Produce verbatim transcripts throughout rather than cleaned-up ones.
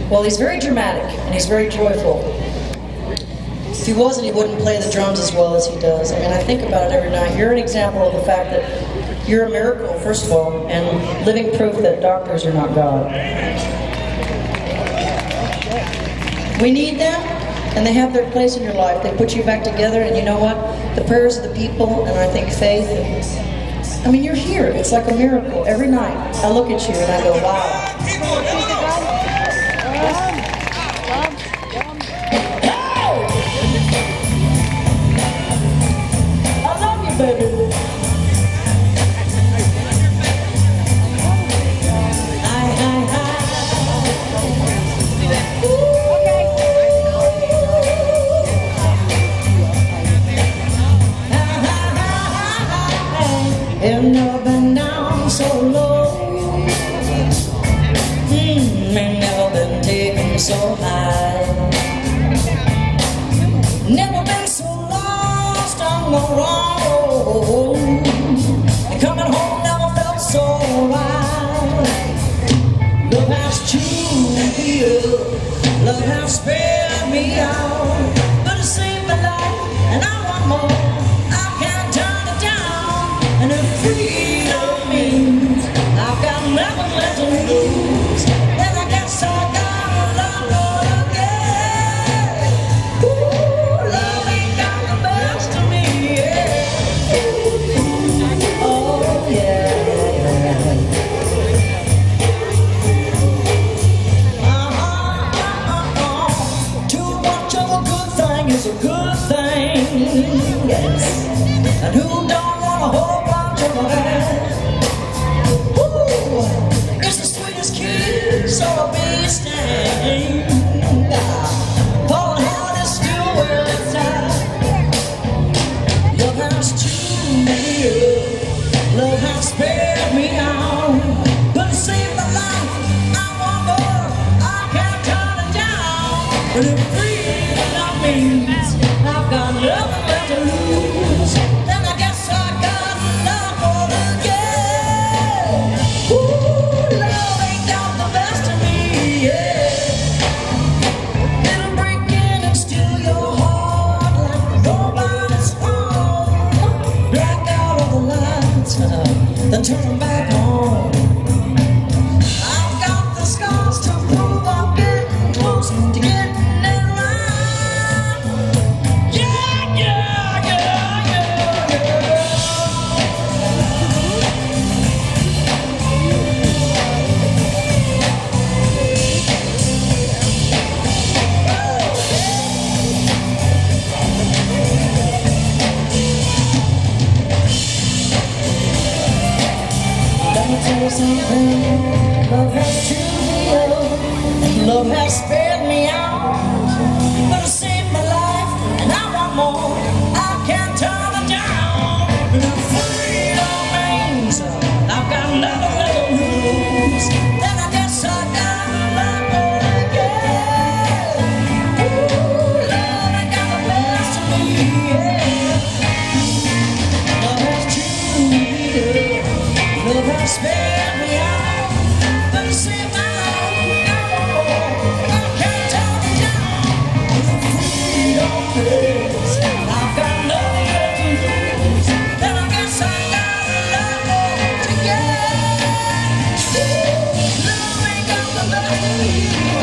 Well, he's very dramatic, and he's very joyful. If he wasn't, he wouldn't play the drums as well as he does. I mean, I think about it every night. You're an example of the fact that you're a miracle, first of all, and living proof that doctors are not God. We need them, and they have their place in your life. They put you back together, and you know what? The prayers of the people, and I think faith, and, I mean, you're here. It's like a miracle. Every night, I look at you, and I go, wow. I love you, baby. And I've been down so low, mm, and never been taken so high, never been so lost on the wrong road, and coming home never felt so right. Love has chewed me up, love has spared me out, but it saved my life, and I want more. And if freedom means I've got nothing left to lose, then I guess I gotta love Lord again. Ooh, love ain't got the best of me, yeah. Oh, yeah. Uh-huh, uh-uh. Too much of a good thing is a good thing, yes. And who don't want a whole bunch of that? Ooh, it's the sweetest kiss or a bee sting. Falling hard is still where it's at. Love has chewed me up, love has spared me out, but it saved my life. I want more, I can't turn it down. But if freedom means I've got nothing left to lose, then I guess I got love for again. Ooh, love ain't got the best of me, yeah. It'll break in and steal your heart like nobody's home. Black out all the lights, then turn them back on. I've got the scars to prove I'm getting close to getting it right. Yeah, yeah, yeah, yeah, yeah. Let me tell you something, love has chewed me up, and love has spared me out, but it saved my life, and I want more, I can't turn it down. And if freedom means I've got nothing left to lose, then I guess I gotta love more again. Ooh, love ain't got the best of me, yeah. Love has chewed me up, love has spared me out, but it saved my life. I want more, I can't turn it down. If freedom means I've got nothing left to lose, then I guess I gotta love more again. Love ain't got the best of me,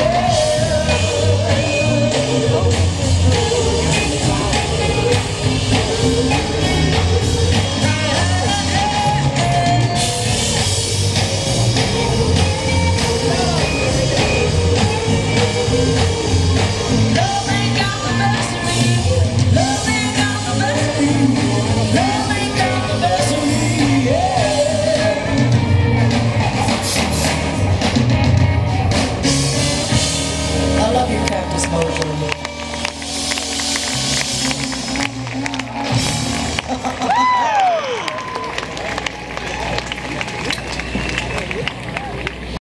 love ain't got the best of me, love ain't got the best of me, love ain't got the best of me, yeah. I love your Cactus Mojo.